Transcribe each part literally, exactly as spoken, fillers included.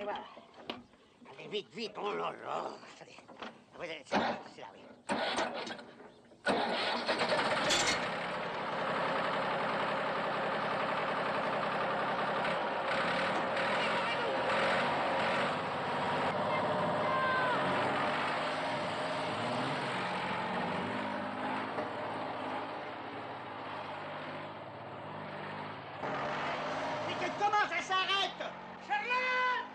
voilà. Allez, vite, vite, oh là là. Allez, vous allez, c'est là, c'est là, oui. Comment ça s'arrête? Charlotte!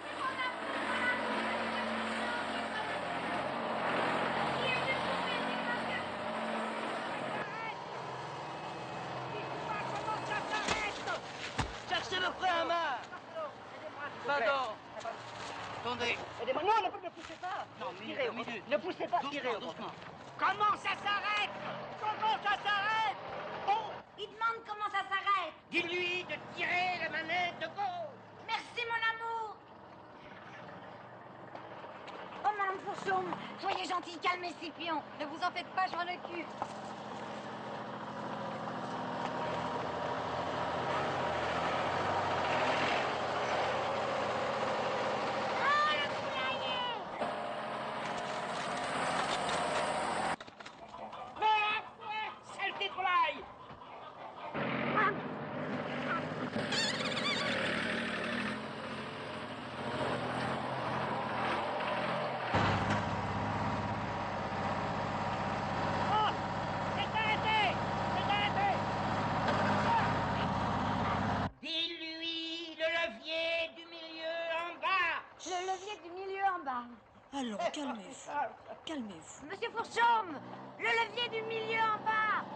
Cherchez le frein à main! Pardon! Attendez! Aidez-moi! Non, ne, ne poussez pas! Non, tirez, minute, minute. Ne poussez pas! Doucement, Tirez, doucement. Comment ça s'arrête? Comment ça s'arrête? Oh! Il demande comment ça s'arrête. Dis-lui de tirer la manette de gauche! Merci, mon amour. Oh, Madame Fourchaume, soyez gentille, calmez Scipion. Ne vous en faites pas, je m'en occupe. Oh, le poulailler! Mais, ouais, saleté de volaille! Le levier du milieu en bas. Alors, calmez-vous. Calmez-vous. Monsieur Fourchaume, le levier du milieu en bas.